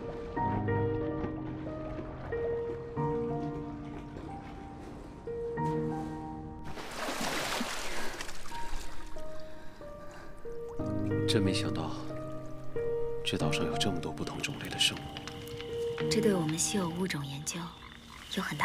真没想到，这岛上有这么多不同种类的生物。 这对我们稀有物种研究有很大。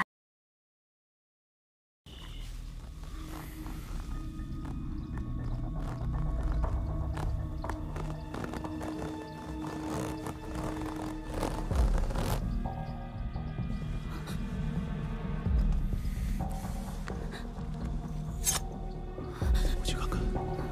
我去看看。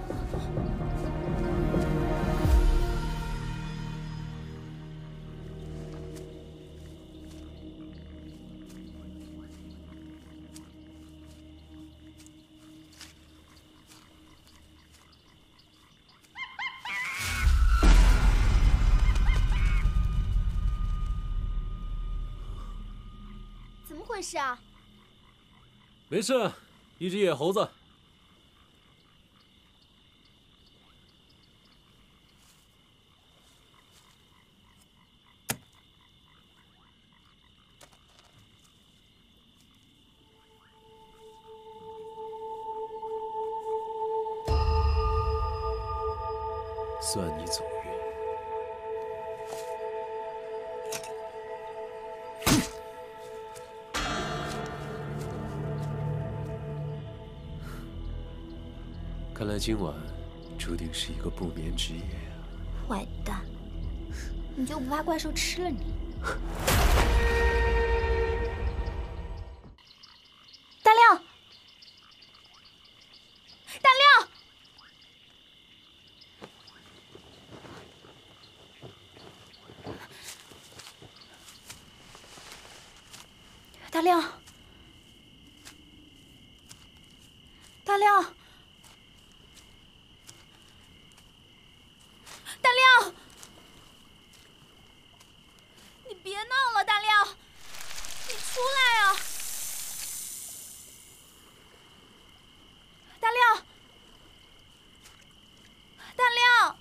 怎么回事啊？ 没事，一只野猴子。 算你走运。看来今晚注定是一个不眠之夜啊！ 坏蛋，你就不怕怪兽吃了你？大亮，大亮！ 大亮，大亮，大亮，你别闹了，大亮，你出来啊！大亮，大亮，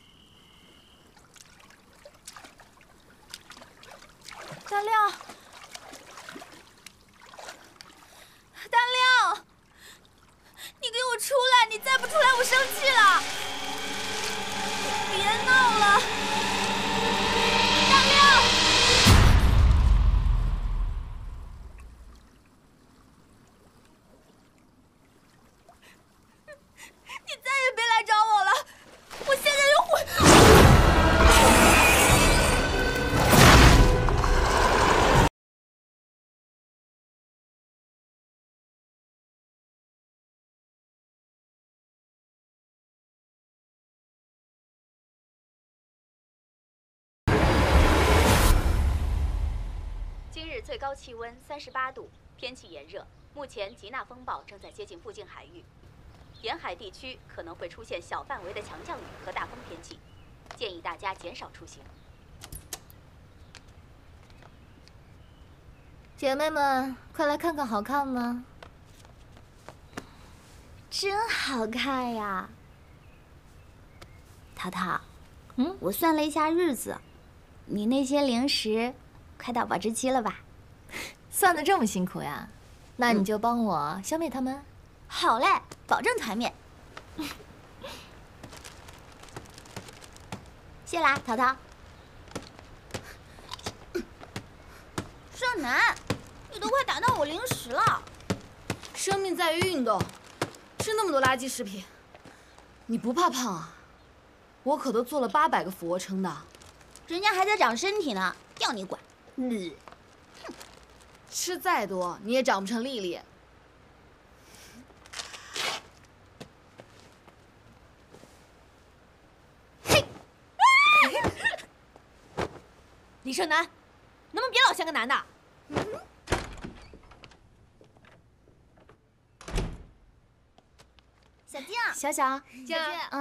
大亮。 大亮，你给我出来！你再不出来，我生气了！别闹了，大亮！你再也别来找我了，我现在就回。 今日最高气温38度，天气炎热。目前吉娜风暴正在接近附近海域，沿海地区可能会出现小范围的强降雨和大风天气，建议大家减少出行。 姐妹们，快来看看好看吗？真好看呀！淘淘，我算了一下日子，你那些零食。 快到保质期了吧？ 算得这么辛苦呀？那你就帮我消灭它们。 好嘞，保证团灭。谢啦，淘淘。盛楠，你都快打到我零食了。 生命在于运动，吃那么多垃圾食品，你不怕胖啊？我可都做了800个俯卧撑的。 人家还在长身体呢，要你管？ 吃再多你也长不成丽丽。 嘿， 李胜男，能不能别老像个男的？ 小静， 小小， 静，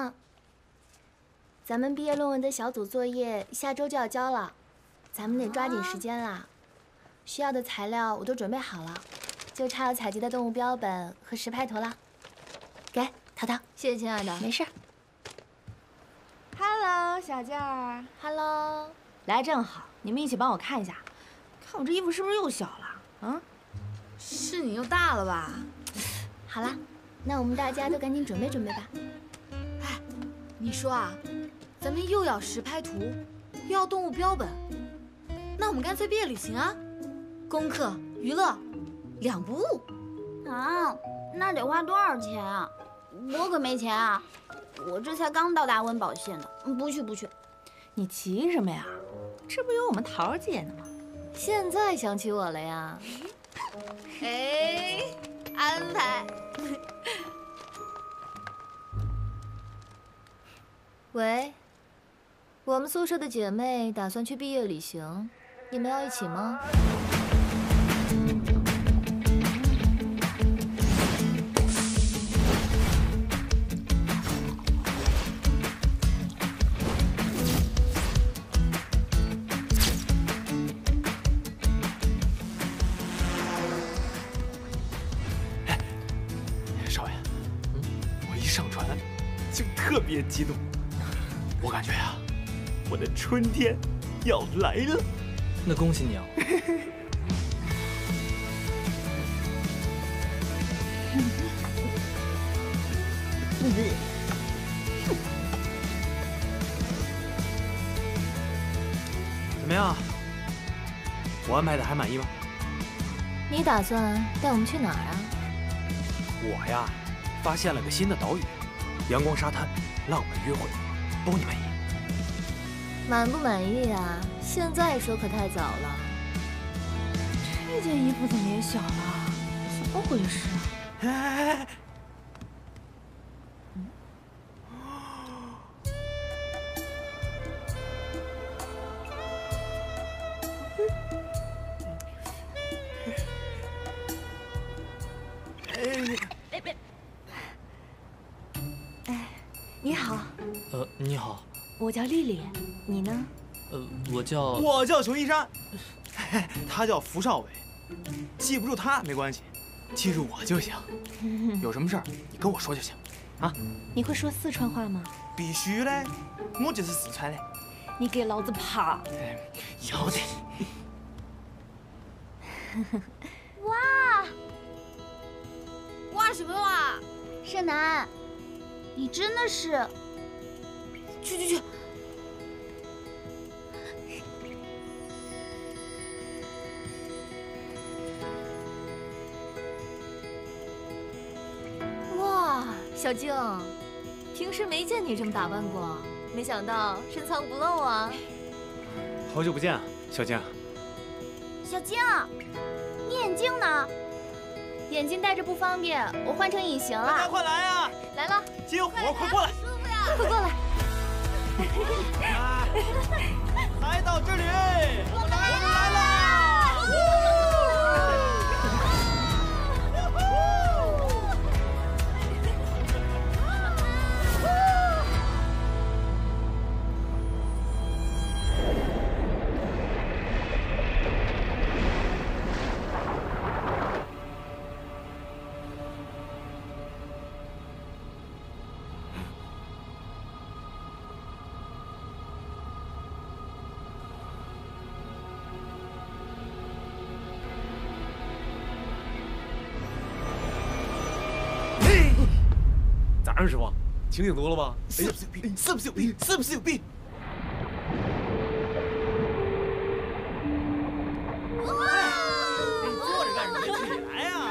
咱们毕业论文的小组作业下周就要交了。 咱们得抓紧时间啦！需要的材料我都准备好了，就差要采集的动物标本和实拍图了。给淘淘， 谢谢亲爱的。 没事。 Hello， 小静儿。 Hello， 来正好， 你们一起帮我看一下，看我这衣服是不是又小了？嗯， 是你又大了吧？ 好了，那我们大家都赶紧准备准备吧。 哎，你说啊，咱们又要实拍图，又要动物标本，那我们干脆毕业旅行啊，功课娱乐两不误。 啊，那得花多少钱啊？我可没钱啊，我这才刚到达温饱县呢。不去不去。 你急什么呀？这不有我们桃姐呢吗？ 现在想起我了呀？ 哎，安排。 喂，我们宿舍的姐妹打算去毕业旅行，你们要一起吗？ 少爷，我一上船就特别激动，我感觉呀，我的春天要来了。 那恭喜你啊！ 怎么样？我安排的还满意吗？ 你打算带我们去哪儿啊？ 我呀，发现了个新的岛屿，阳光沙滩，浪漫约会，包你满意。 满不满意啊？现在说可太早了。 这件衣服怎么也小了？怎么回事啊？ 哎， 你好， 你好， 我叫丽丽，你呢？ 我叫熊一山，他叫福少伟，记不住他没关系，记住我就行。有什么事儿你跟我说就行，啊？ 你会说四川话吗？ 必须嘞，我就是四川的。 你给老子爬！ 要得。 哇， 哇什么哇？ 盛楠，你真的是…… 去！ 哇，小静，平时没见你这么打扮过，没想到深藏不露啊！ 好久不见啊，小静。 小静，你眼镜呢？ 眼镜戴着不方便，我换成隐形了。 快来啊！ 来了， 接火，快过来！ 快过来！ 来到这里， 我们来了！ 咋样，师傅？清醒多了吧？ 是不是有病？是不是有病？是不是有病？坐着干什么？起来呀！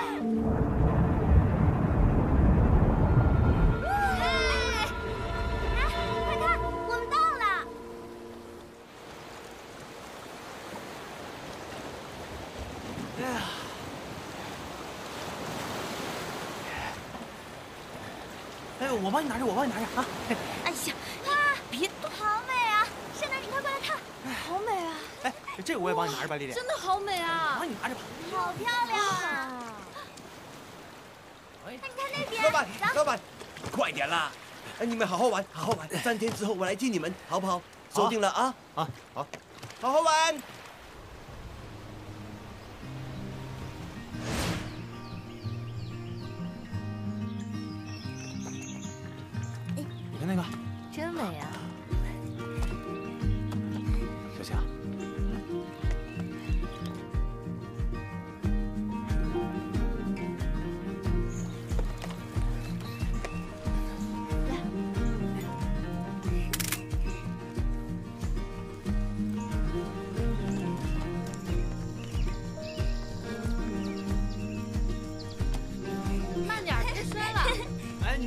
快看，我们到了！ 哎，我帮你拿着啊！ 哎呀，别动！好美啊！盛楠，你快过来看， 好美啊！ 哎，这个我也帮你拿着吧，丽丽。 真的好美啊！ 帮你拿着吧。 好漂亮啊！哎，你看那边， 老板，快点啦！哎，你们好好玩，3天之后我来接你们，好不好？收定了啊！ 好， 好好玩。 你看那个， 真美啊！ 小晴，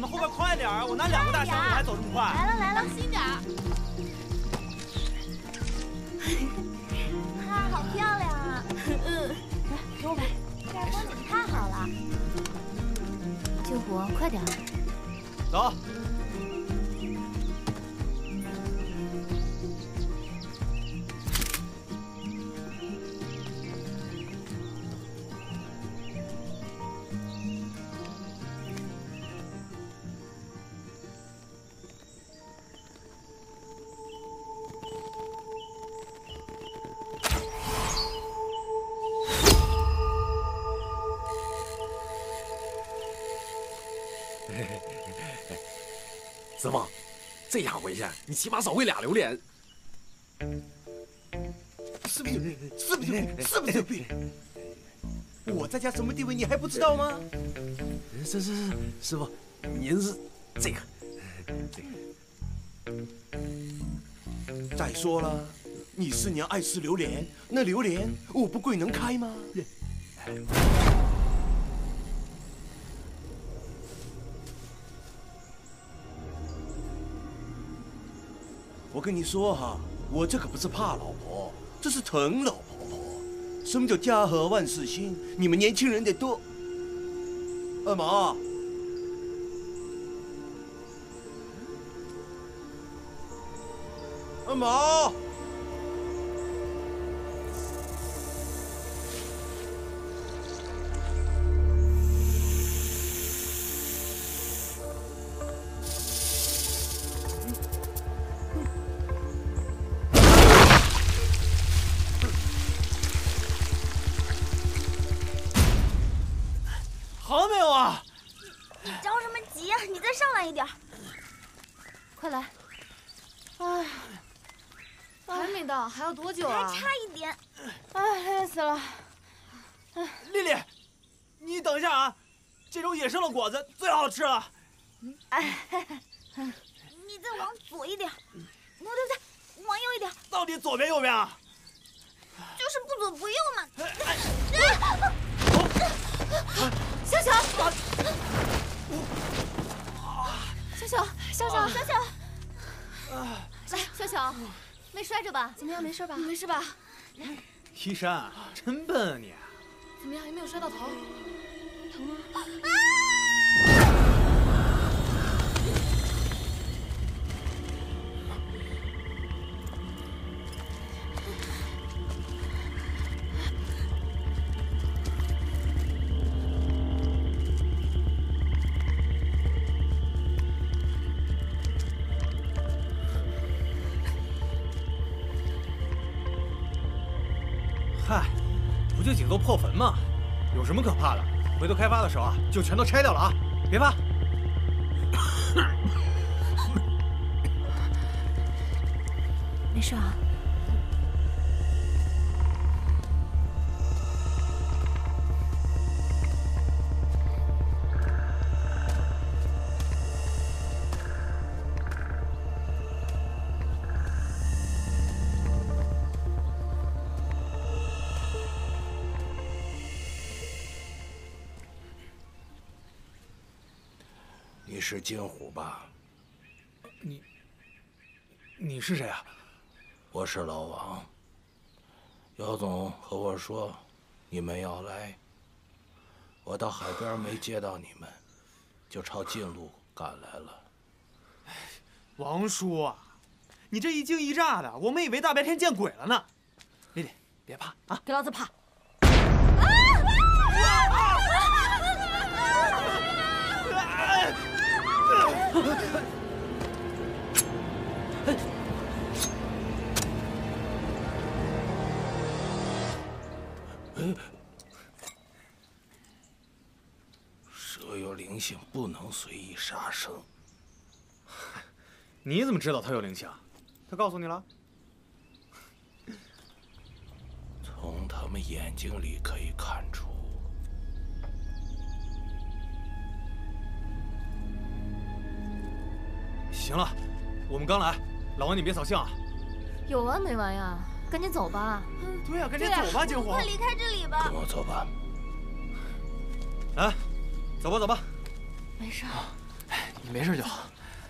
们后边快点啊！我拿2个大箱子还走这么快。 来了来了， 小心点儿。 啊，好漂亮啊！ 来，给我吧。 这儿风景太好了。 救火，快点！ 走。 子枫，这样回去，你起码少会2榴莲。 是不是？是不是？是不是病？我在家什么地位你还不知道吗？ 是，师傅，您是这个。 再说了，你师娘爱吃榴莲，那榴莲我不贵能开吗？我跟你说哈，我这可不是怕老婆，这是疼老婆婆。什么叫家和万事兴？你们年轻人得多。二毛，二毛， 好没有啊？ 你着什么急呀？你再上来一点。 快来！ 哎，还没到，还要多久啊？ 还差一点。 哎，累死了。 丽丽，你等一下啊！这种野生的果子最好吃了。 哎，你再往左一点。对，往右一点。 到底左边右边啊？ 就是不左不右嘛。 小小， 小小， 来，小小，没摔着吧？ 怎么样？没事吧？ 没事吧？ 依山，真笨啊你！ 怎么样？有没有摔到头？ 疼吗？ 嗨，不就几座破坟吗？有什么可怕的？回头开发的时候啊，就全都拆掉了啊！别怕。 没事啊。 你是金虎吧？ 你是谁啊？ 我是老王。姚总和我说你们要来，我到海边没接到你们，就朝近路赶来了。 王叔啊，你这一惊一乍的，我们以为大白天见鬼了呢。丽丽，别怕啊， 给老子爬！ 蛇有灵性，不能随意杀生。 你怎么知道他有灵性？他告诉你了？ 从他们眼睛里可以看出。 行了，我们刚来，老王你别扫兴啊。 有完没完呀？赶紧走吧。 对呀，赶紧走吧，金虎。 快离开这里吧。 跟我走吧。 来，走吧，走吧。 没事。 你没事就好。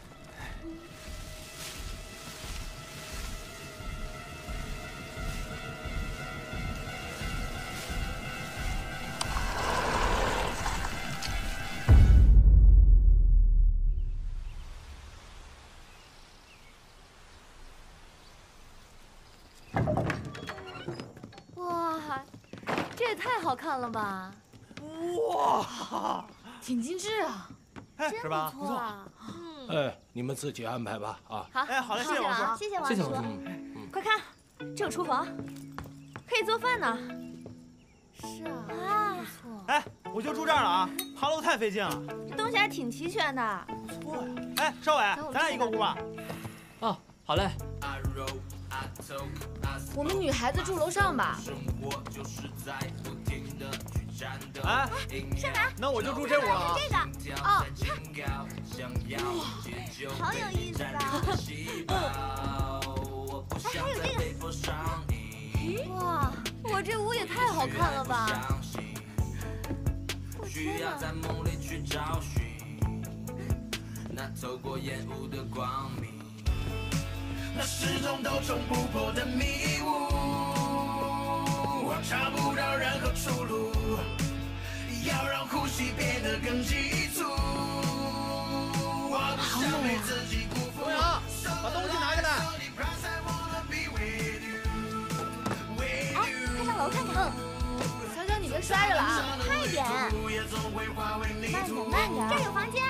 哇，这也太好看了吧！ 哇， 挺精致啊， 真是吧？不错。 哎，你们自己安排吧啊。 好， 哎，好嘞，谢谢王叔， 谢谢王叔。快看，这有厨房，可以做饭呢。 是啊，不错。 哎，我就住这儿了啊，爬楼太费劲了。 这东西还挺齐全的。 不错呀。哎，少伟，咱俩一个屋吧。 哦，好嘞。 我们女孩子住楼上吧。 哎， 上来， 那我就住这屋了啊。 这个，哦，哇，好有意思啊！哎，还有这个，哇，我这屋也太好看了吧！我天哪！ 那始终都冲不破的迷雾，我找不到任何出路，要让呼吸变得更急促。我不想被自己辜负。 东阳，把东西拿过来。 哎，快上楼看看。小小，你别摔着了啊，快一点。慢点，慢点，这儿有房间。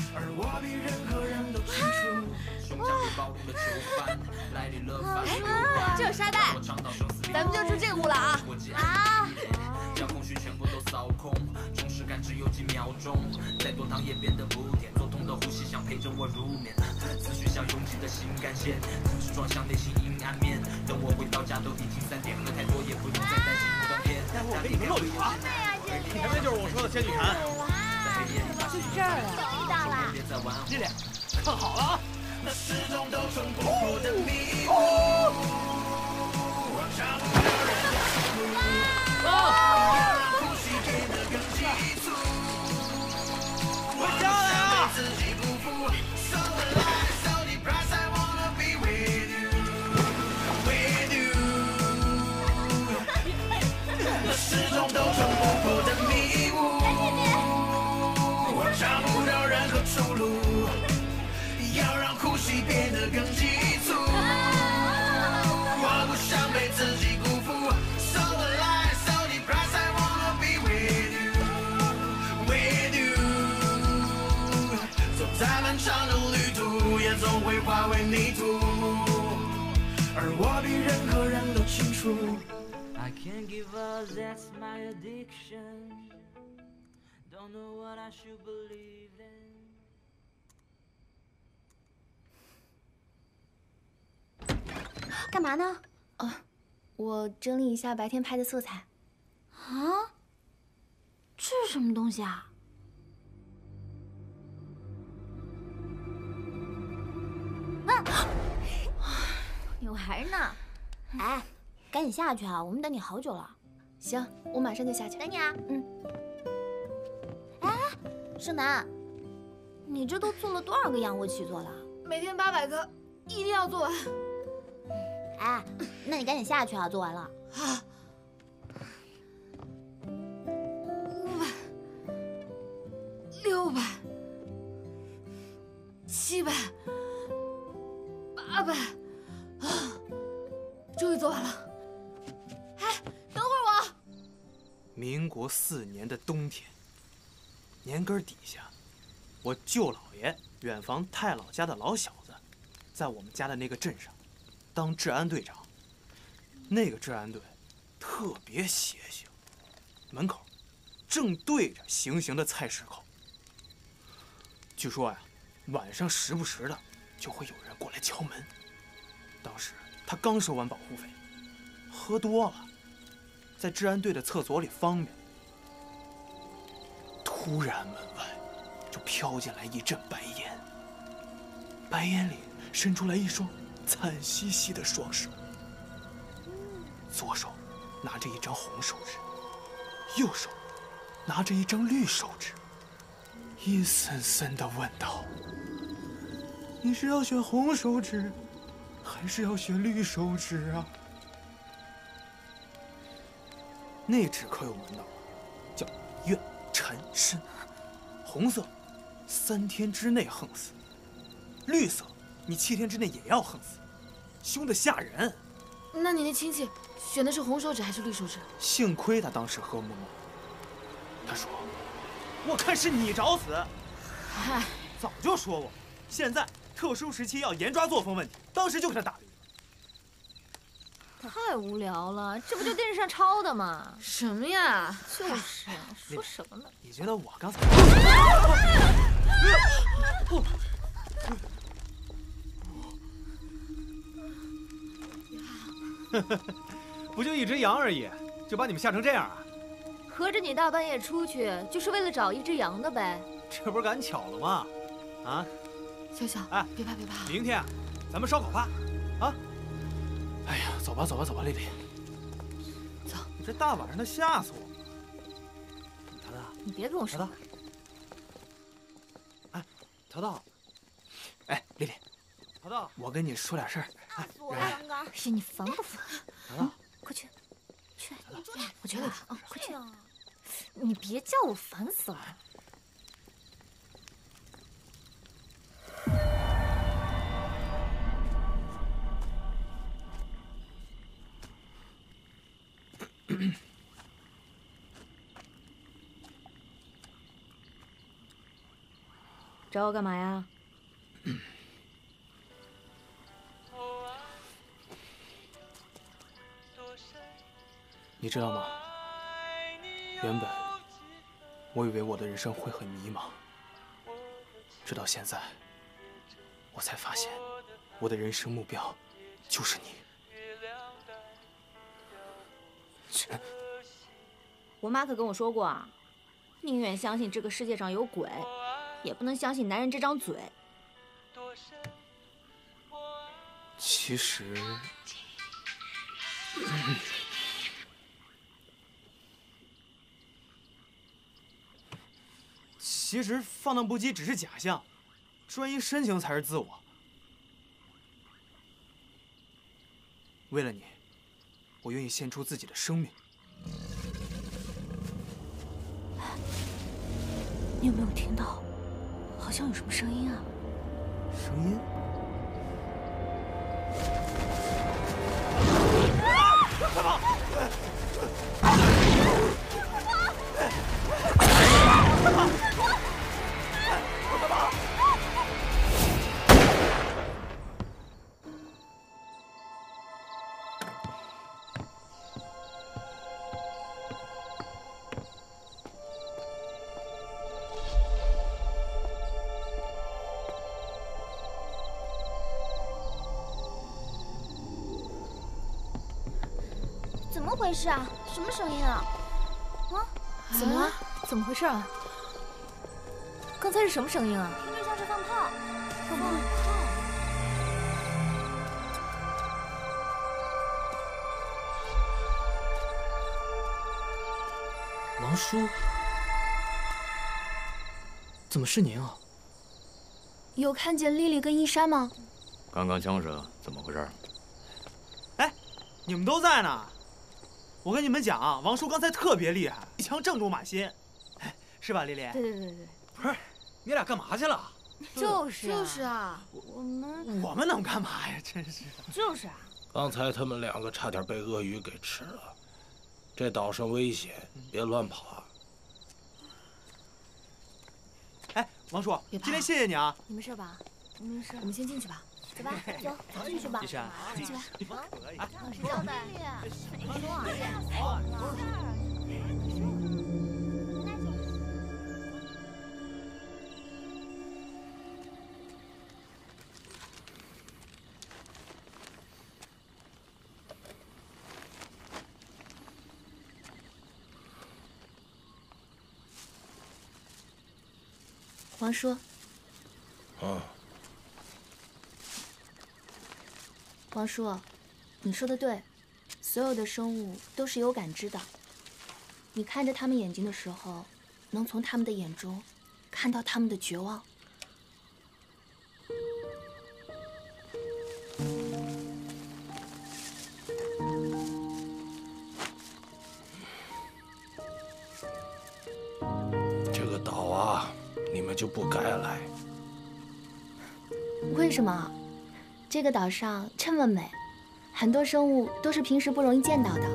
哎，这有沙袋，咱们就住这个屋了啊！啊！将空虚全部都扫空，重视感只有几秒钟，再多糖也变得不甜，做痛的呼吸想陪着我入眠，思绪像拥挤的新干线，停止撞向内心阴暗面。等我回到家都已经3点，喝太多也不用再担心断片。 待会儿我给你们露一手啊！前面就是我说的仙女潭。 就这儿啊！终于到了。 这里，看好了啊！ 那始终都冲不破的迷雾，我找不到任何出路，让呼吸变得更急促。我下来啊！自己辜负 ，so alive, so depressed, I wanna be with you, with you。那始终都冲不破的迷雾，我找不到任何出路。要让呼吸变得更急促，我不想被自己辜负。So alive, so depressed, I wanna be with you, with you。走在漫长的旅途，也总会化为泥土，而我比任何人都清楚。I can't give up, that's my addiction. Don't know what I should believe in. 干嘛呢？我整理一下白天拍的素材。 啊？这是什么东西啊？ 有孩儿呢。 哎，赶紧下去啊！我们等你好久了。 行，我马上就下去。 等你啊。 哎，盛楠，你这都做了多少个仰卧起坐了？ 每天800个，一定要做完。 哎，那你赶紧下去啊！做完了。 啊。500、600、700、800，啊！终于做完了。哎，等会儿我。 民国4年的冬天，年根底下，我舅姥爷远房太老家的老小子，在我们家的那个镇上当治安队长。那个治安队特别邪性，门口正对着行刑的菜市口。据说呀，晚上时不时的就会有人过来敲门。当时他刚收完保护费，喝多了，在治安队的厕所里方便，突然门外就飘进来一阵白烟，白烟里伸出来一双惨兮兮的双手，左手拿着一张红手指，右手拿着一张绿手指， 阴森森地问道：“你是要选红手指，还是要选绿手指啊？”那指可有门道，叫怨缠身。红色，3天之内横死；绿色，你7天之内也要横死，凶得吓人。 那你那亲戚选的是红手指还是绿手指？ 幸亏他当时喝懵了，他说：“我看是你找死。” 嗨， 早就说过，现在特殊时期要严抓作风问题，当时就给他打了一顿。 太无聊了，这不就电视上抄的吗？什么呀？就是说什么呢？ 你觉得我刚才？ 不就一只羊而已，就把你们吓成这样啊？ 合着你大半夜出去就是为了找一只羊的呗？ 这不是赶巧了吗？啊， 小小， 哎， 别怕别怕， 明天咱们烧烤吧，啊！ 哎呀，走吧走吧走吧，丽丽， 走。 你这大晚上的吓死我！ 淘淘， 你别跟我说。 哎，淘淘， 哎，丽丽， 淘淘， 我跟你说点事儿。 吓死我了，刚刚。 哎呀，你烦不烦？ 淘淘， 快去，去， 你我觉得啊，快去。你别叫我，烦死了。找我干嘛呀？ 你知道吗？原本我以为我的人生会很迷茫，直到现在，我才发现我的人生目标就是你。 我妈可跟我说过啊，宁愿相信这个世界上有鬼，也不能相信男人这张嘴。 其实，放荡不羁只是假象，专一深情才是自我。为了你，我愿意献出自己的生命。 你有没有听到？好像有什么声音啊？ 声音？快跑！ 怎么回事啊？什么声音啊？啊？ 怎么了？怎么回事啊？刚才是什么声音啊？ 听着像是放炮。放炮！ 王叔，怎么是您啊？ 有看见丽丽跟一山吗？ 刚刚枪声怎么回事？ 哎，你们都在呢。我跟你们讲啊，王叔刚才特别厉害，一枪正中马心，是吧，丽丽？ 对对对对。 不是，你俩干嘛去了？ 就是啊，我们能干嘛呀？真是。 就是啊。 刚才他们2个差点被鳄鱼给吃了，这岛上危险，别乱跑啊！ 哎，王叔，今天谢谢你啊！ 你没事吧？没事。我们先进去吧。走吧，走，进去吧。 一山， 进去吧。 啊， 谁交代？你说啊， 王叔。王叔，你说的对，所有的生物都是有感知的。你看着他们眼睛的时候，能从他们的眼中看到他们的绝望。 这个岛啊，你们就不该来。 为什么？这个岛上这么美，很多生物都是平时不容易见到的。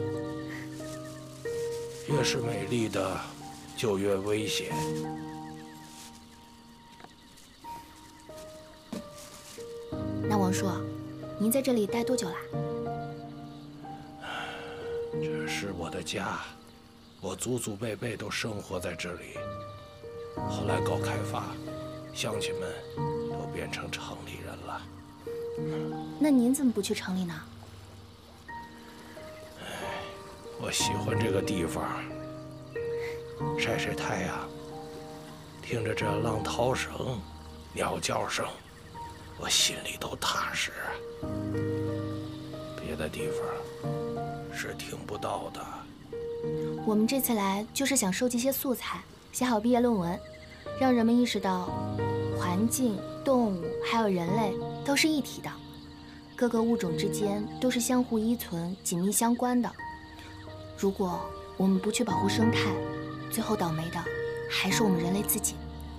越是美丽的，就越危险。 那王叔，您在这里待多久啦？ 这是我的家，我祖祖辈辈都生活在这里。后来搞开发，乡亲们都变成城里人了。 那您怎么不去城里呢？ 我喜欢这个地方，晒晒太阳，听着这浪涛声、鸟叫声，我心里都踏实。别的地方是听不到的。 我们这次来就是想收集些素材，写好毕业论文，让人们意识到环境、动物还有人类都是一体的，各个物种之间都是相互依存、紧密相关的。如果我们不去保护生态，最后倒霉的还是我们人类自己。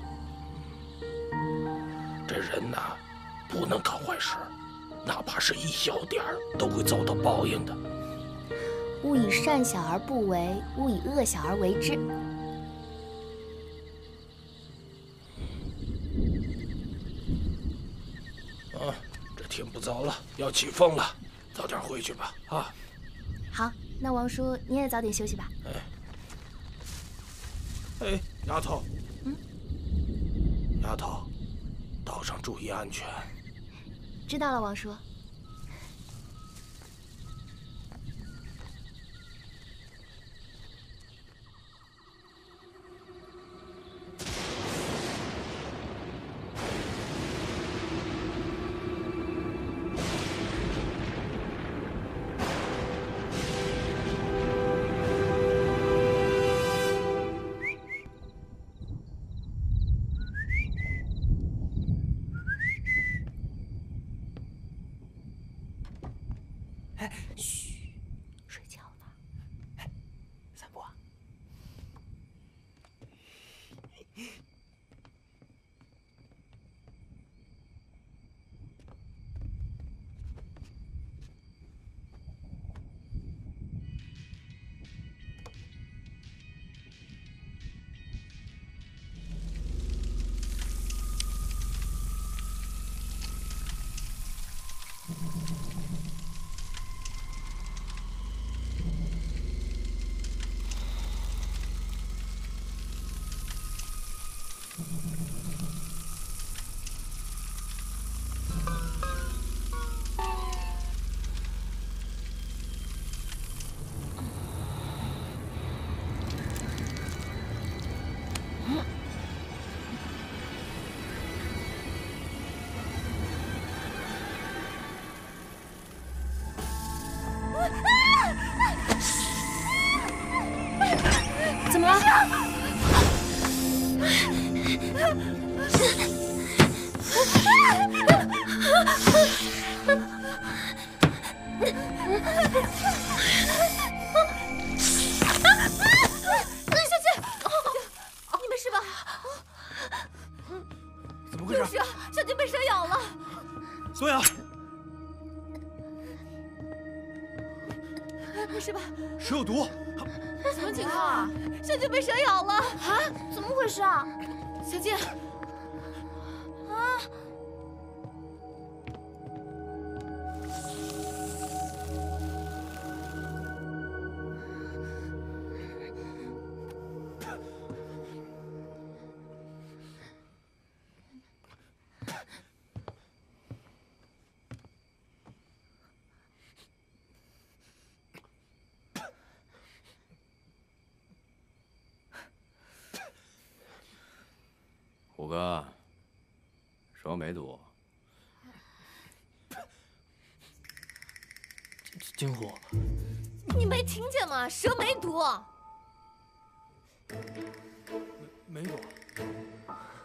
这人呐，不能干坏事，哪怕是一小点儿，都会遭到报应的。 勿以善小而不为，勿以恶小而为之。 啊，这天不早了，要起风了，早点回去吧。啊， 好，那王叔你也早点休息吧。 哎，丫头，丫头，岛上注意安全。 知道了，王叔。 嘘，睡觉呢。散步啊。 怎么了？ 小姐，你没事吧？ 怎么回事？ 是啊，小姐被蛇咬了。 索雅， 没事吧？ 蛇有毒。 什么情况啊？小姐被蛇咬了啊？怎么回事啊？ 小姐， 虎哥，蛇没毒。 金虎， 你没听见吗？蛇没毒。 没毒。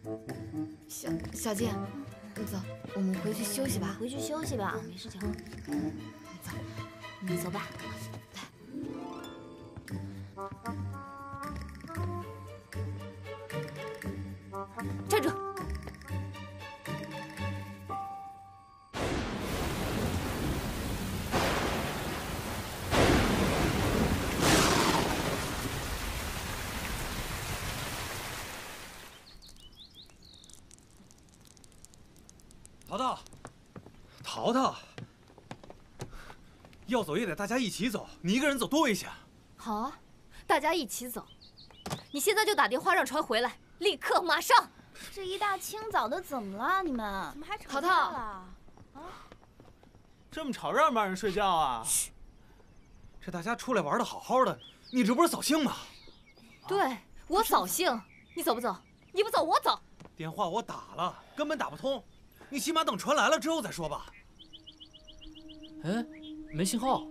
小静，走，我们回去休息吧。 回去休息吧，没事情。 走， 你走吧。站住！ 淘淘，要走也得大家一起走，你一个人走多危险。 好啊，大家一起走。你现在就打电话让船回来，立刻马上。 这一大清早的怎么了？你们怎么还吵架了？ 啊？ 这么吵让不让人睡觉啊？这大家出来玩的好好的，你这不是扫兴吗？ 对，我扫兴。你走不走？你不走我走。 电话我打了，根本打不通。你起码等船来了之后再说吧。 哎，没信号。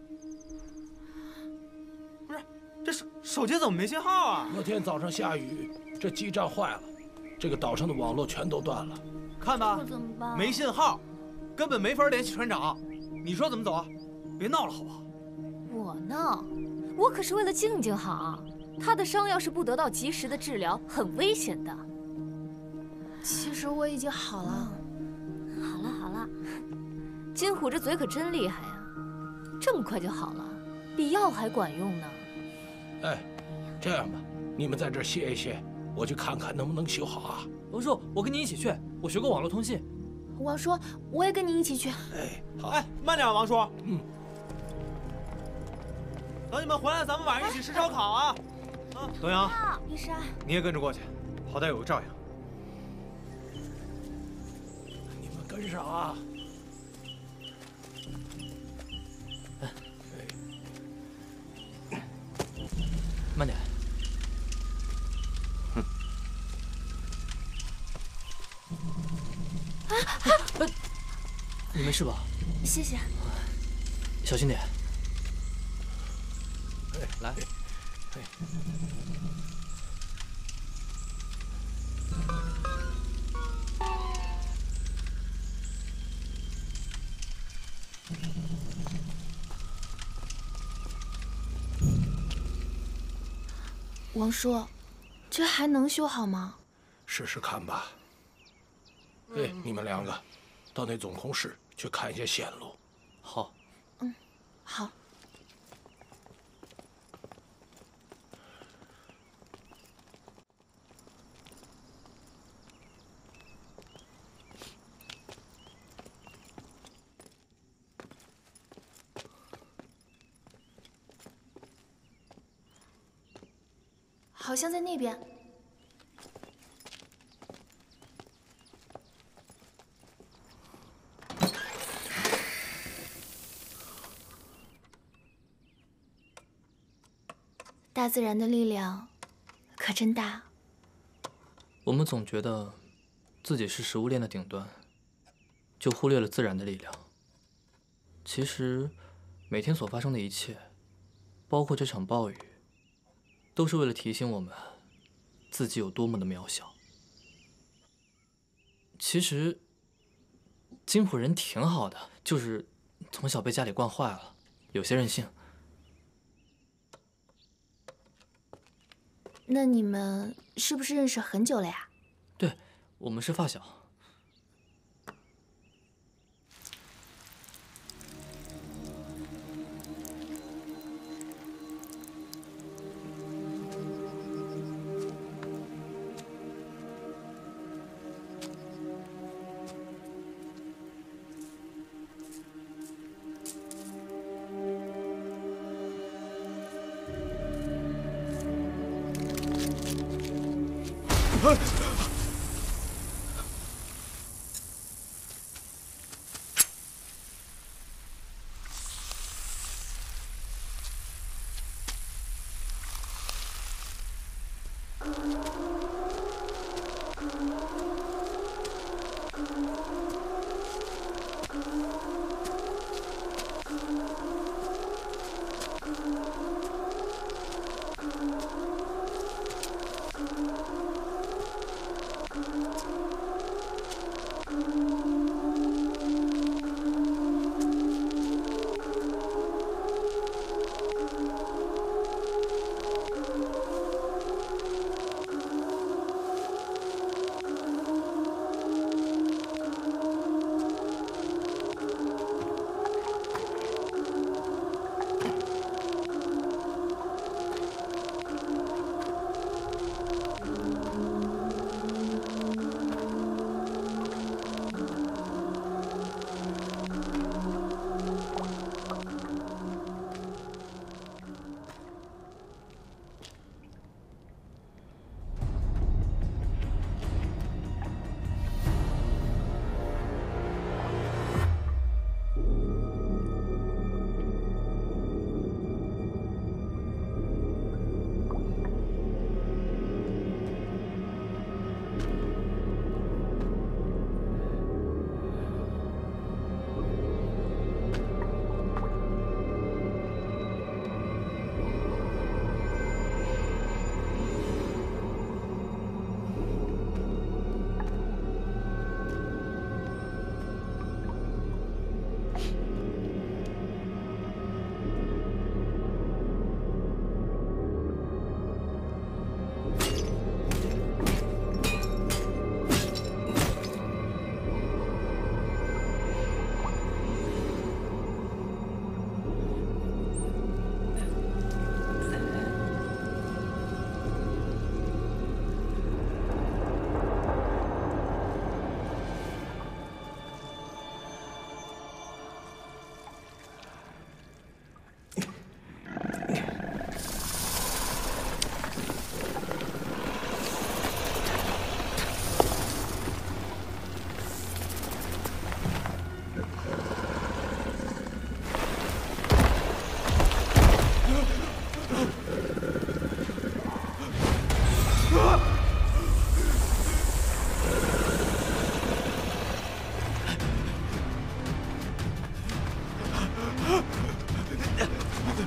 不是，这手机怎么没信号啊？ 昨天早上下雨，这基站坏了，这个岛上的网络全都断了。 看吧， 怎么办？ 没信号，根本没法联系船长。你说怎么走啊？别闹了，好不好？ 我闹，我可是为了静静好。他的伤要是不得到及时的治疗，很危险的。 其实我已经好了。 好了，金虎这嘴可真厉害呀，这么快就好了，比药还管用呢。 哎，这样吧，你们在这儿歇一歇，我去看看能不能修好啊。 王叔，我跟你一起去，我学过网络通信。 王叔，我也跟你一起去。 哎，好。 哎，慢点，王叔。等你们回来，咱们晚上一起吃烧烤啊！东阳， 医生， 你也跟着过去，好歹有个照应。 你们跟上啊！ 慢点。你没事吧？ 谢谢。 小心点。来。 王叔，这还能修好吗？ 试试看吧。哎，你们两个到那总控室去看一下线路。 好。 好。好像在那边。大自然的力量可真大。 我们总觉得自己是食物链的顶端，就忽略了自然的力量。其实，每天所发生的一切，包括这场暴雨，都是为了提醒我们自己有多么的渺小。其实，金虎人挺好的，就是从小被家里惯坏了，有些任性。 那你们是不是认识很久了呀？ 对，我们是发小。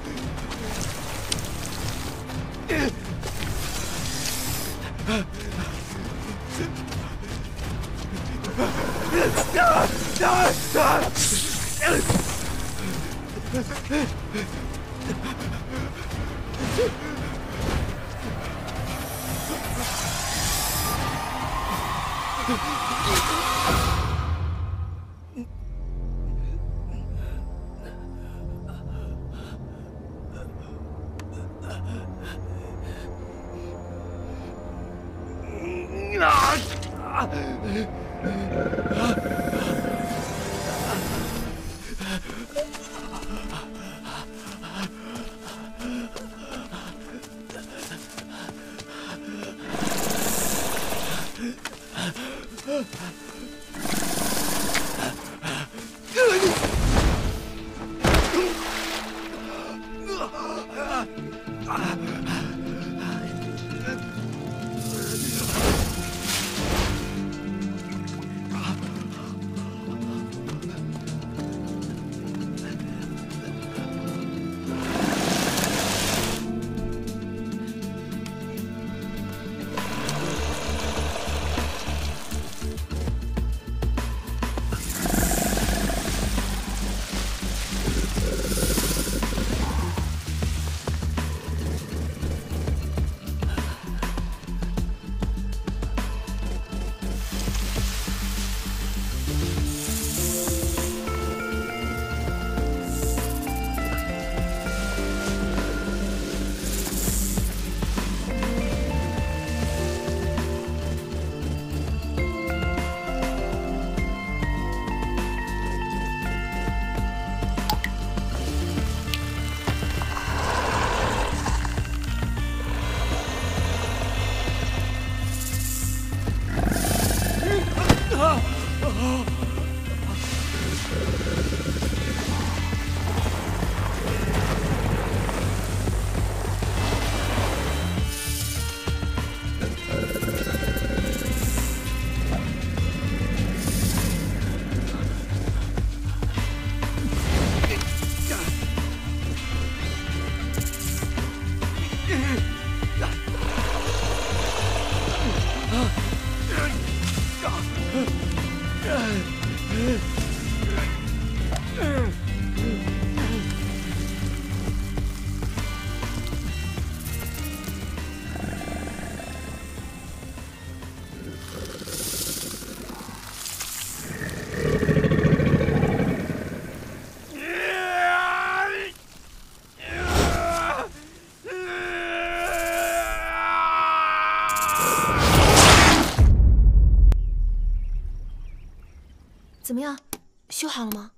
怎么样，修好了吗？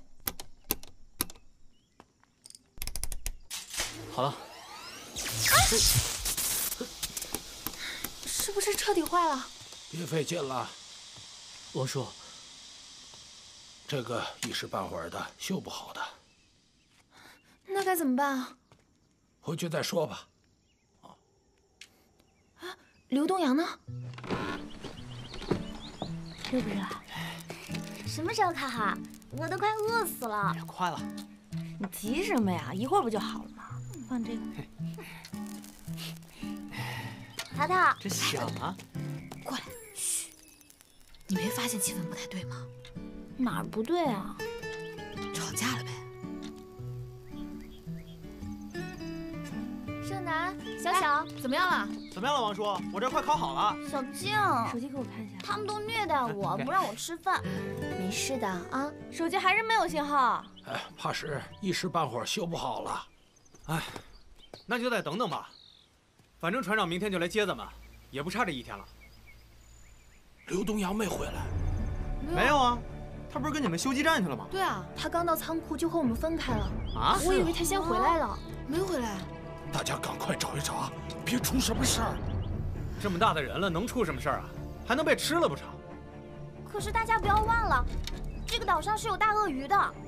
好了。 是不是彻底坏了？ 别费劲了， 王叔， 这个一时半会儿的修不好的。 那该怎么办啊？ 回去再说吧。 刘东阳呢？ 热不热？什么时候烤好？我都快饿死了。 快了。 你急什么呀？一会儿不就好了吗？ 放这个。淘淘， 这香啊！ 过来，嘘，你没发现气氛不太对吗？ 哪儿不对啊？ 吵架了呗。 盛楠、小小，怎么样了？ 怎么样了，王叔？我这快烤好了。 小静， 手机给我看一下。 他们都虐待我，不让我吃饭。 没事的啊， 手机还是没有信号。 哎，怕是一时半会儿修不好了。 哎，那就再等等吧。反正船长明天就来接咱们，也不差这一天了。 刘东阳没回来？ 没有啊，他不是跟你们修基站去了吗？ 对啊，他刚到仓库就和我们分开了。 啊？ 我以为他先回来了，没回来。 大家赶快找一找，别出什么事儿。 这么大的人了，能出什么事儿啊？还能被吃了不成？ 可是大家不要忘了，这个岛上是有大鳄鱼的。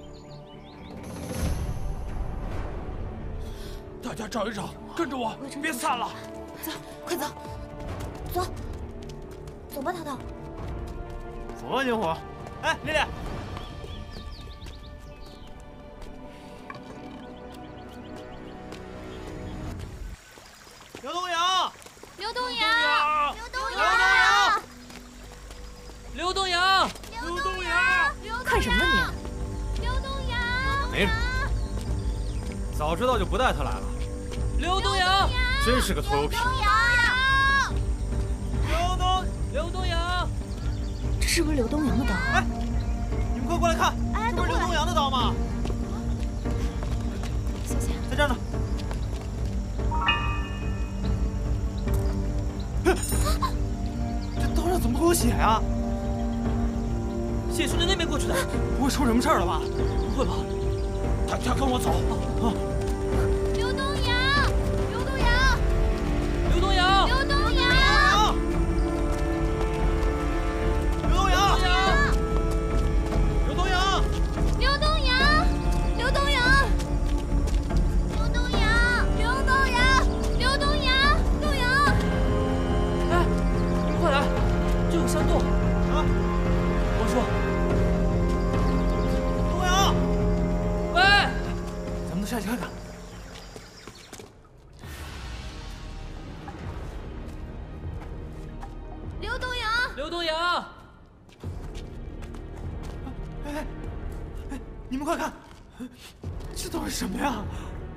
大家找一找，跟着我，别散了。 走，快走， 走，走吧，淘淘。 走吧，金虎。哎，丽丽。 早知道就不带他来了。 刘东阳， 真是个拖油瓶。 刘东阳， 这是不是刘东阳的刀？ 哎，你们快过来看， 哎， 这不是刘东阳的刀吗？ 小心， 在这儿呢。这刀上怎么会有血啊？ 血顺着那边过去的， 不会出什么事儿了吧？ 不会吧？ 他跟我走啊！ 刘东阳，刘东阳， 刘东阳， 刘东阳， 刘东阳，刘东阳， 刘东阳，刘东阳，刘东阳，刘东阳，刘东阳，东阳！ 哎，你们快来，这有山洞啊！我说， 东阳， 喂， 咱们上去看看。 刘东阳， 刘东阳， 哎，你们快看，这都是什么呀？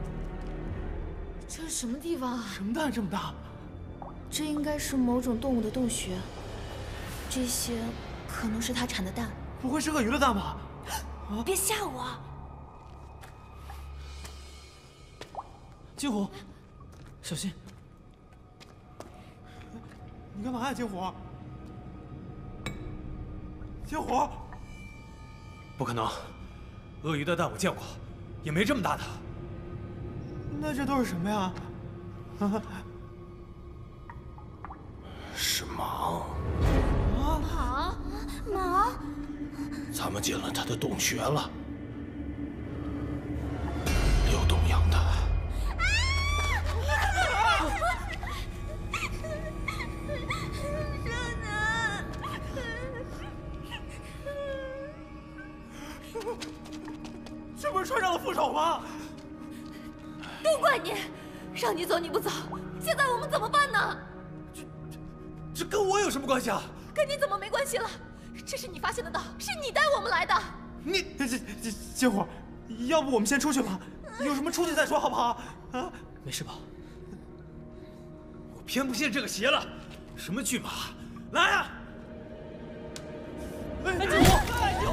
这是什么地方啊？ 什么蛋这么大？ 这应该是某种动物的洞穴，这些可能是它产的蛋。 不会是鳄鱼的蛋吧？ 啊！别吓我！ 金虎， 小心！ 你干嘛呀，金虎？金虎！不可能，鳄鱼的蛋我见过，也没这么大的。那这都是什么呀？啊！ 是蟒。 蟒，蟒！ 咱们进了他的洞穴了。刘东阳的。 这不是穿上了副手吗？ 都怪你，让你走你不走，现在我们怎么办呢？ 这跟我有什么关系啊？ 跟你怎么没关系了？这是你发现的刀，是你带我们来的。 你金虎，要不我们先出去吧？有什么出去再说，好不好？啊， 没事吧？ 我偏不信这个邪了。什么巨蟒？来呀！ 哎，金虎！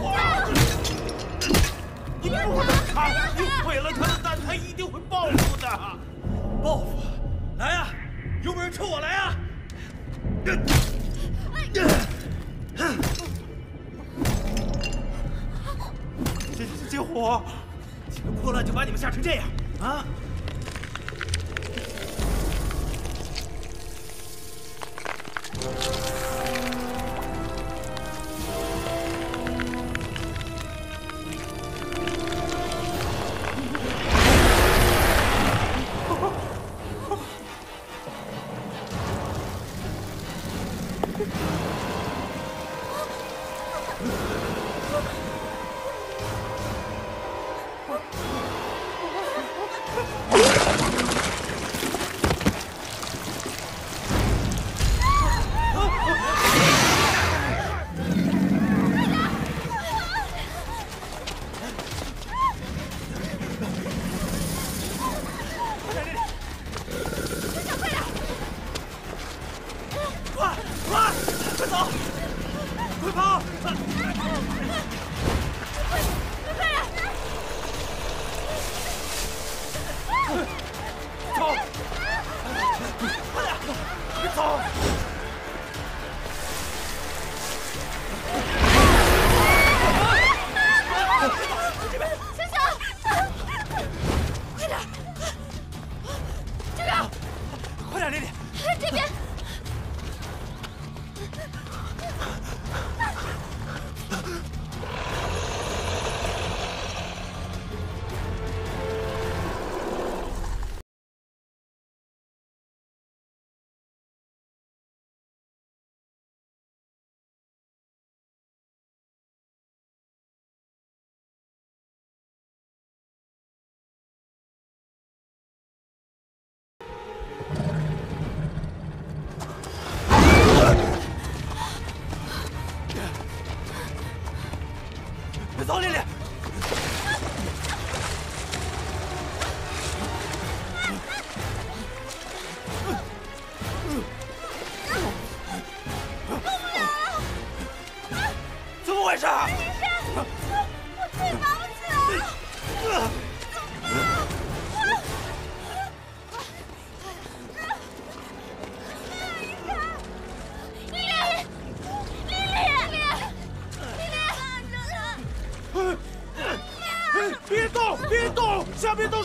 你不能看，你毁了他的蛋，他一定会报复的。报复？来呀！有本事冲我来呀！金虎，几个破烂就把你们吓成这样啊！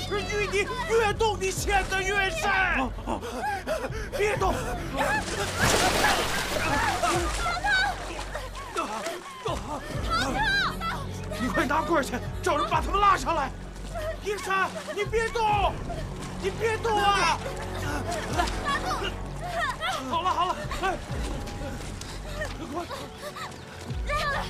就是淤泥，越动你陷得越深。别动！你快拿棍去，找人把他们拉上来。银山，你别动，你别动啊！好了好了，哎，快！ 上来！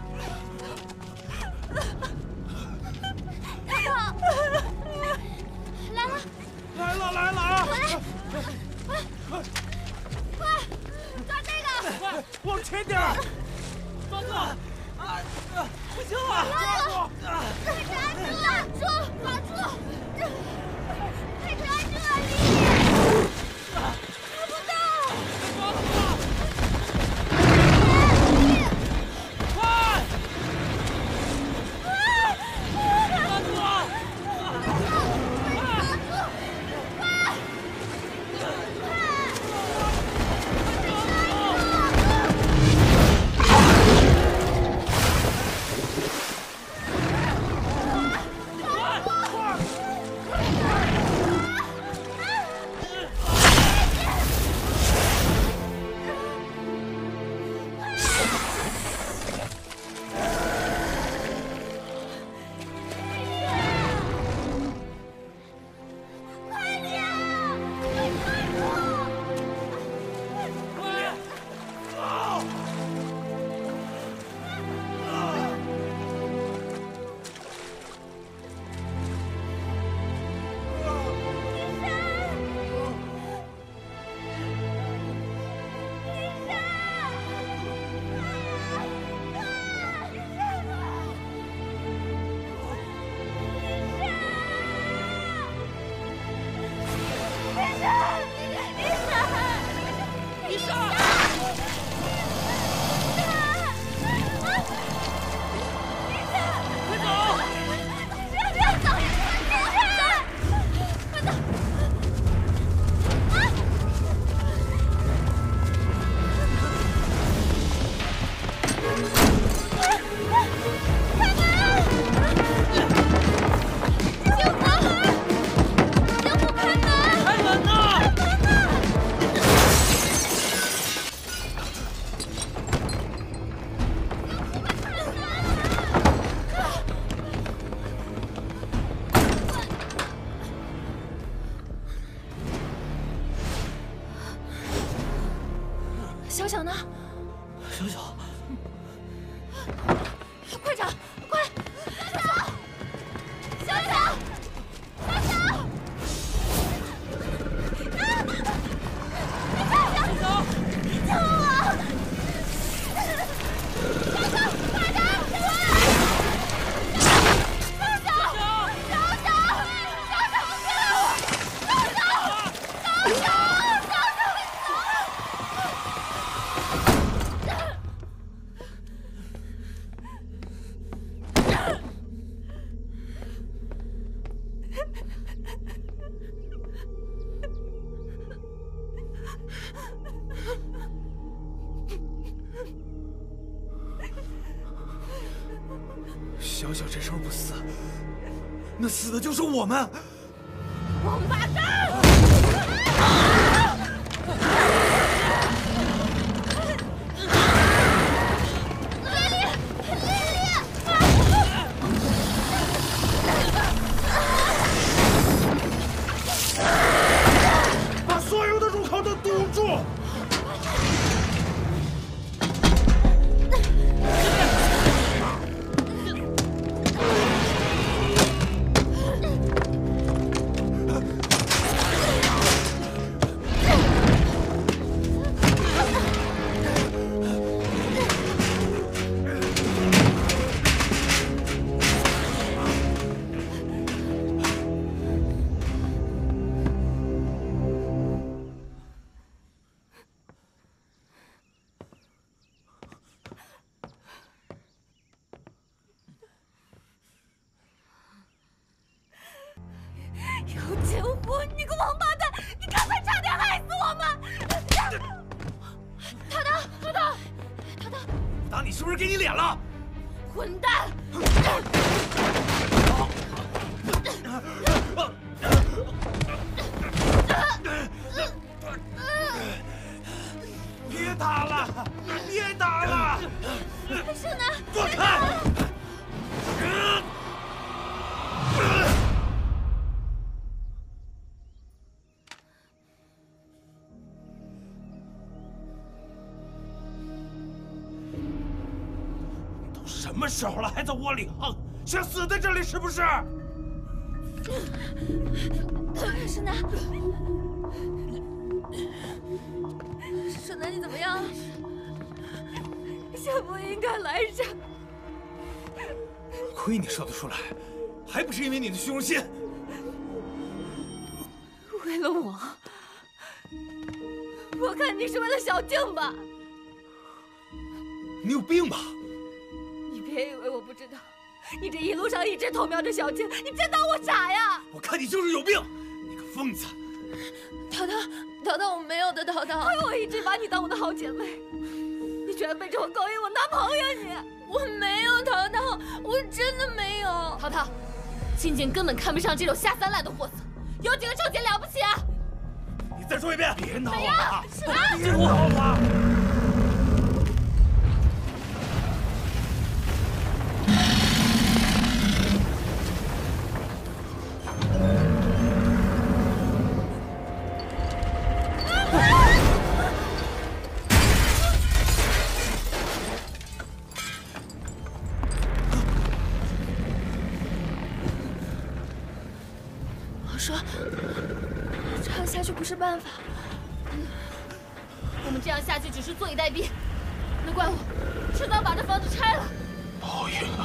淘淘，来了！ 来了来了啊！ 快！抓这个！ 快，往前点！ 抓住！ 啊！不行了！抓住！ 抓住！抓住！快抓住啊，丽！抓不到！抓住！ 快！ 抓住！ 小小呢？ 小小， 快找，快！小小，小小，小小！小小，救我！小小，快点！小小，小小，小小，别来我！小小，小小。 小小这时候不死，那死的就是我们。 王八蛋！ 把所有的入口都堵住！ 姚金虎，你个王八蛋！你刚才差点害死我们！淘淘，淘淘，淘淘， 打你是不是给你脸了？ 混蛋！ 什么时候了，还在窝里横，想死在这里是不是？ 沈南，沈南，你怎么样？先不应该来这。 亏你说得出来，还不是因为你的虚荣心。 为了我，我看你是为了小静吧？ 你有病吧？ 你别以为我不知道，你这一路上一直偷瞄着小静，你真当我傻呀？ 我看你就是有病，你个疯子！ 淘淘，我没有的，淘淘，我一直把你当我的好姐妹，你居然背着我勾引我男朋友你！我没有，淘淘，我真的没有。淘淘，静静根本看不上这种下三滥的货色，有几个臭姐了不起啊？ 你再说一遍！别闹了！ 什么？别闹了！ 这样下去不是办法。我们这样下去只是坐以待毙，那怪物迟早把这房子拆了。 报应了。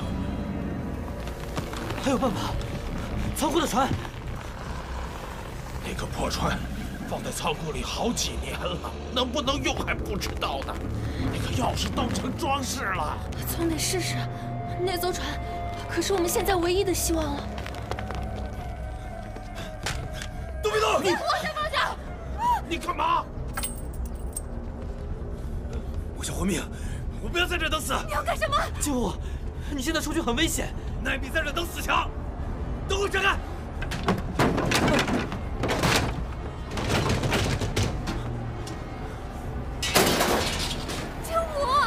还有办法，仓库的船。 那个破船放在仓库里好几年了，能不能用还不知道呢。那个钥匙当成装饰了。 总得试试。那艘船可是我们现在唯一的希望了。 杜比诺， 你放下方向！ 你干嘛？ 我想活命，我不要在这等死！ 你要干什么？ 救我！你现在出去很危险， 那也比在这等死强。都给我站开！ 救我！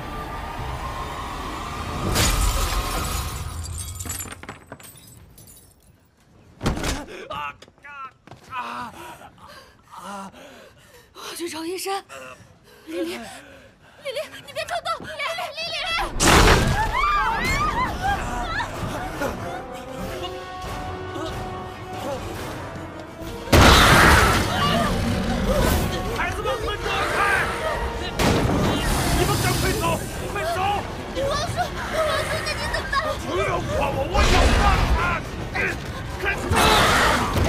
我去找医生。丽丽，你别冲动！丽丽！ 孩子们，快躲开！你们赶快走，快走！ 王叔，那你怎么办？ 不要管我，我有办法！快走！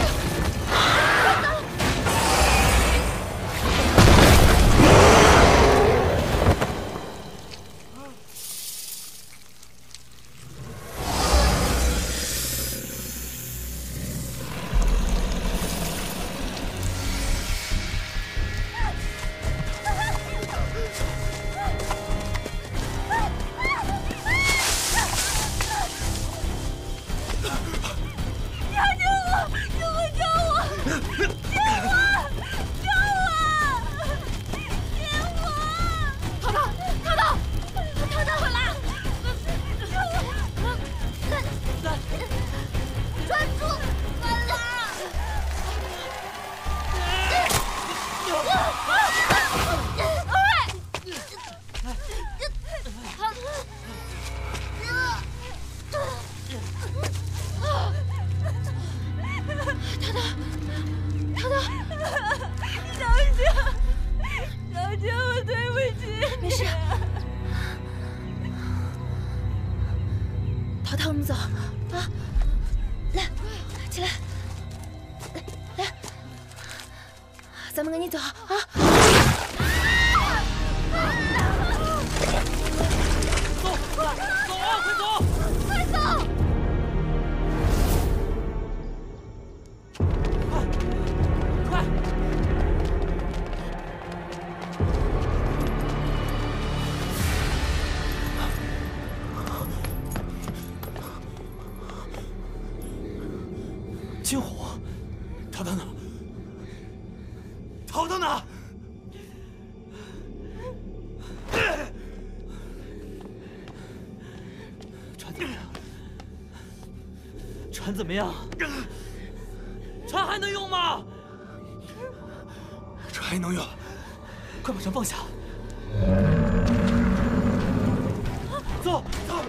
咱们赶紧走啊！ 走，走啊，快走！ 快走！ 快！金虎，淘淘呢？淘淘呢？船怎么样？船怎么样？船还能用吗？ 这还能用？ 快把船放下！走！ 走，走。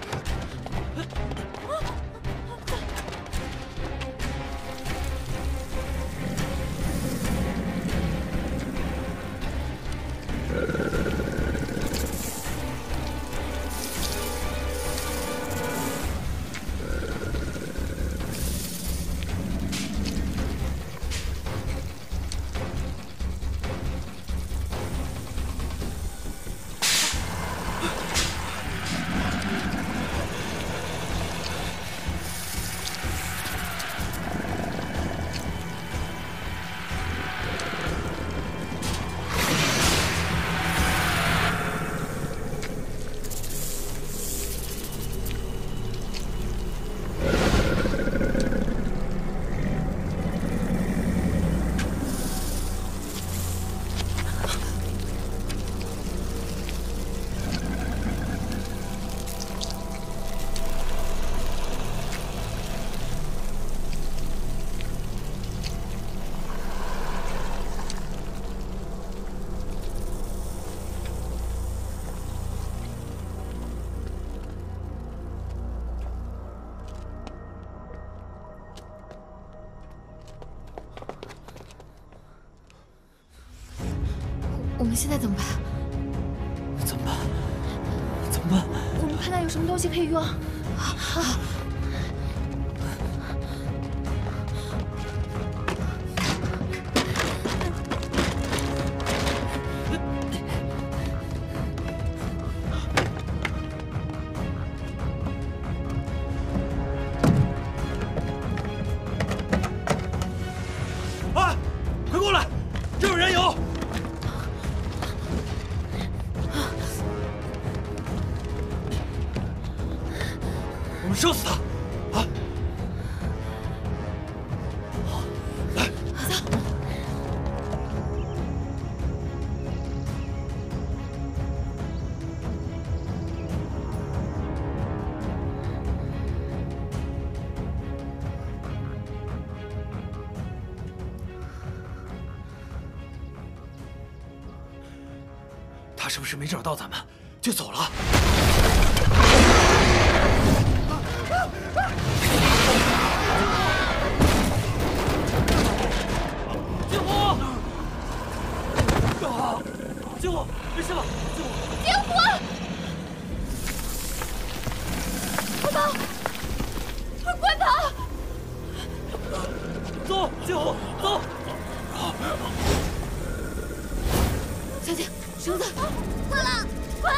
我们现在怎么办？ 怎么办？怎么办？ 我们看看有什么东西可以用。好。 哎，快过来！这有人有！我们烧死他！啊！好，来， 走。 他是不是没找到咱们，就走了？救火！救火！没事吧？救火！ 救火！快跑！快跑！ 走，救火！走！ 小姐，绳子，快了，快！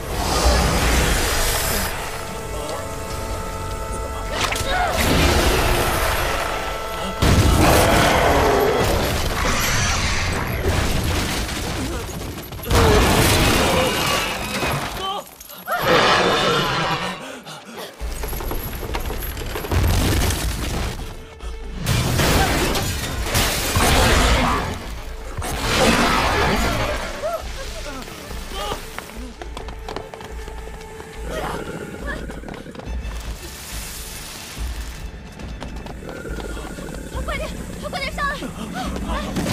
快点上来！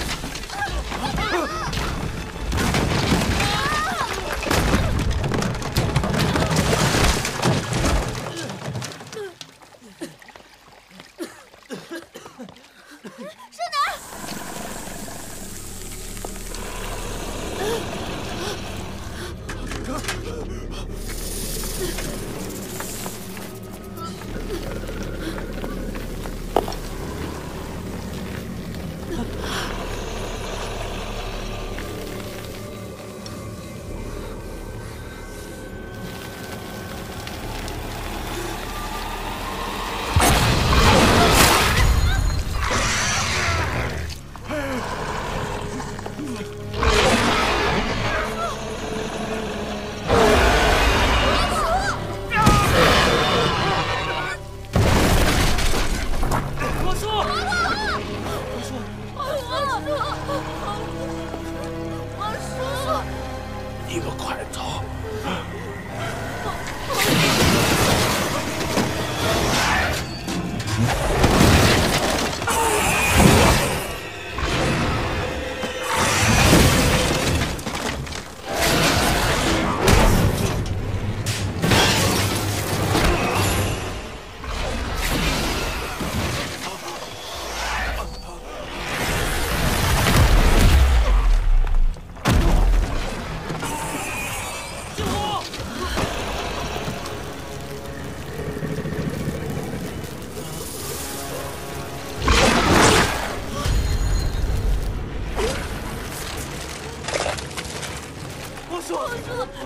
你们快走！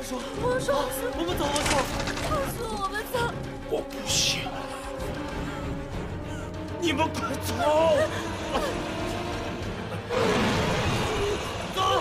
说， 我说， 我们走，我说， 告诉我们走。 我不信， 你们快走！走！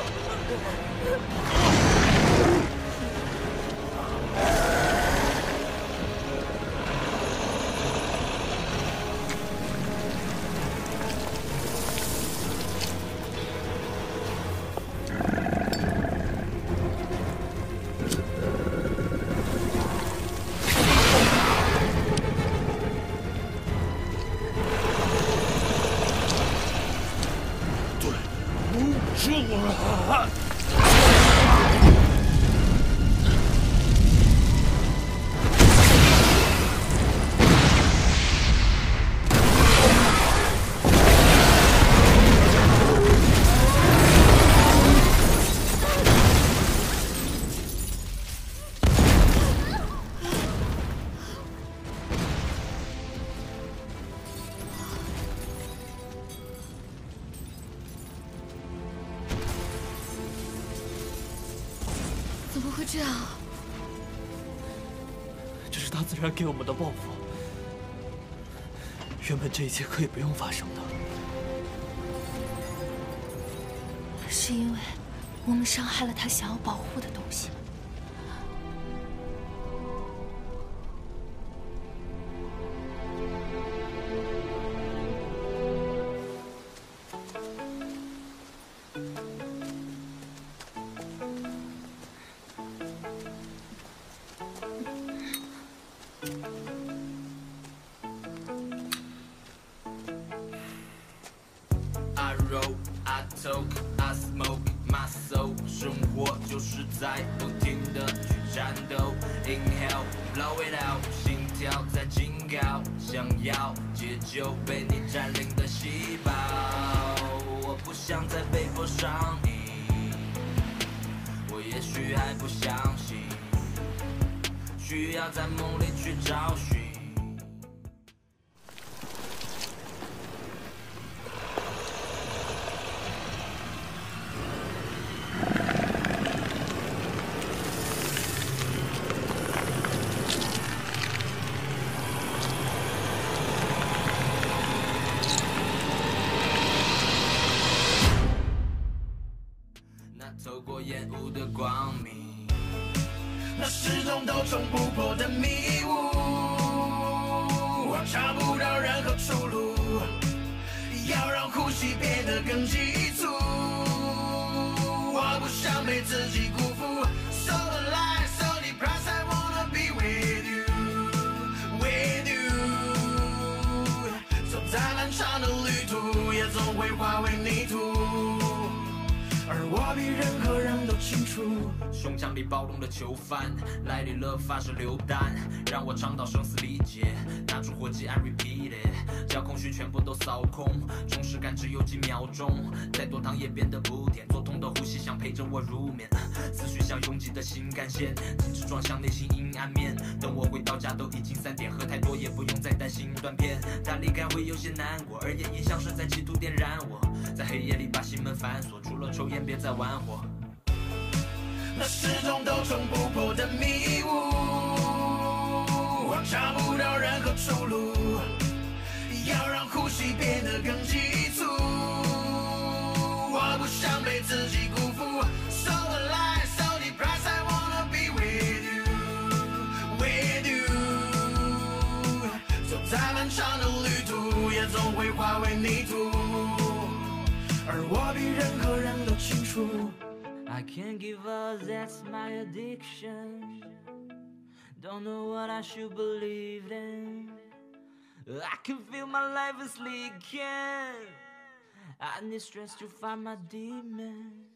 怎么会这样？ 这是大自然给我们的报复。原本这一切可以不用发生的， 是因为我们伤害了他想要保护的东西。 生活就是在不停地去战斗 ，Inhale, blow it out， 心跳在警告，想要解救被你占领的细胞。我不想再被迫上瘾，我也许还不相信，需要在梦里去找寻。透过烟雾的光明， 那始终都冲不破的迷雾，我找不到任何出路，要让呼吸变得更急促，我不想被自己辜负 ，So alive, so depressed, I wanna be with you, with you， 走再漫长的旅途，也总会化为泥土。而我比任何人都清楚， 胸腔里暴动的囚犯，来历了发射榴弹，让我尝到生死理解。拿出火机 I repeat it， 将空虚全部都扫空，重视感只有几秒钟，再多糖也变得不甜。做痛的呼吸想陪着我入眠，思绪像拥挤的新干线，禁止撞向内心阴暗面。等我回到家都已经3点，喝太多也不用再担心断片。他离开会有些难过，而烟瘾像是在企图点燃我，在黑夜里把心门反锁，除了抽烟别再玩火。 那始终都冲不破的迷雾，我找不到任何出路，要让呼吸变得更急促，我不想被自己辜负 ，So alive, so depressed, I wanna be with you, with you， 走再漫长的旅途，也总会化为泥土，而我比任何人都清楚。 I can't give up, that's my addiction. Don't know what I should believe in. I can feel my life is leaking. I need strength to fight my demons.